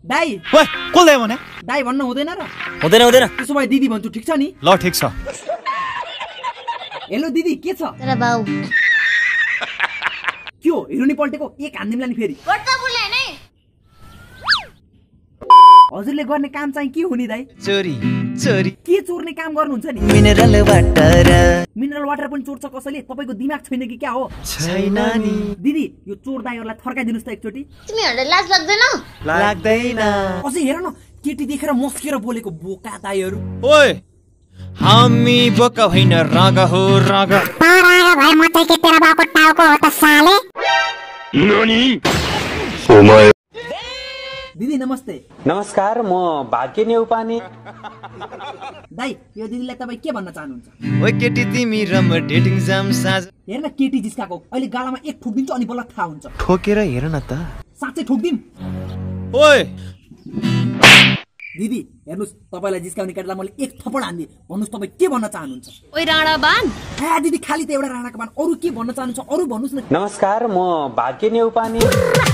दाइ ओए कसले भने दाइ भन्न हुँदैन र हुँदैन हुँदैन त्यसो भए दिदी भन्छु ठिक छ नि ल ठिक छ हेलो दिदी के छ तेरा बाउ क्यों हिरोनी पल्टेको एक हान्दिमला नि फेरि हजुरले गर्ने काम चाहिँ के हुने दाइ चोरी चोरी के चोर्ने काम गर्नुहुन्छ नि मिनरल वाटर मिनरल वाटर पनि चोर्छ कसैले तपाईको दिमाग छैन कि क्या हो छैन नि दिदी यो चोर दाइहरुलाई थर्काइदिनुस् त एकचोटी तिमीहरुलाई लाज लाग्दैन लाग्दैन कसै हेर न केटी देखेर मस्केर बोलेको बोका दाइहरु ओए हामी बोका होइन रागा हो रागा रागा भए म चाहिँ के तेरा बाउको टाउको हो त साले ननी ओमाय दिदी नमस्ते नमस्कार म भाग्य नेउपाने दाइ यो दिदीलाई तपाई के भन्न चाहनुहुन्छ ओए केटी तिमी र म डेटिङ जाम साँझ हेर्न केटी जिस्काको अहिले गालामा एक ठोक्दिन्छु अनि बल्ल थाहा हुन्छ ठोकेर हेर न त साच्चै ठोक्दिम ओए दिदी हेर्नुस् तपाईलाई जिस्काउने केटालाई मैले एक थप्पड हान्दिए भन्नुस् तपाई के भन्न चाहनुहुन्छ ओइ राणा बान दिदी खाली त एउटा राणाको बान अरु के भन्न चाहनुहुन्छ अरु भन्नुस् न नमस्कार म भाग्य नेउपाने